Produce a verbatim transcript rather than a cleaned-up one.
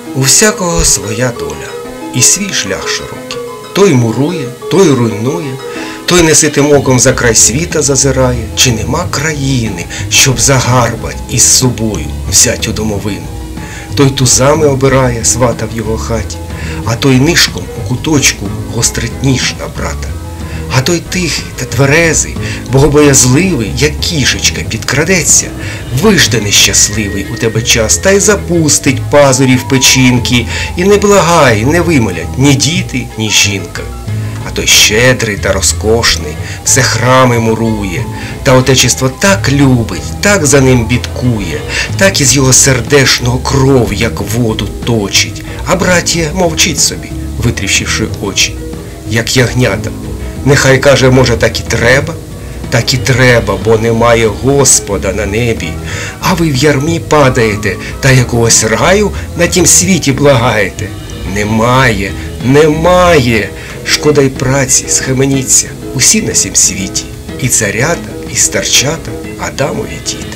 У всякого своя доля і свій шлях широкий. Той мурує, той руйнує, той неситим оком за край світа зазирає. Чи нема країни, щоб загарбать із собою взять у домовину? Той тузами обирає свата в його хаті, а той нишком у куточку гострить ніж на брата. А той тихий та тверезий, богобоязливий, як кішечка, підкрадеться, вижде нещасливий у тебе час, та й запустить пазурі в печінки, і не благає, не вимолять ні діти, ні жінка. А той щедрий та розкошний, все храми мурує, та отечество так любить, так за ним бідкує, так із його сердешного кров, як воду, точить, а братія мовчить собі, витріщивши очі, як ягнята. Нехай, каже, може, так і треба? Так і треба, бо немає Господа на небі. А ви в ярмі падаєте, та якогось раю на тім світі благаєте. Немає, немає. Шкода й праці, схаменіться, усі на сім світі. І царята, і старчата, Адамові діти.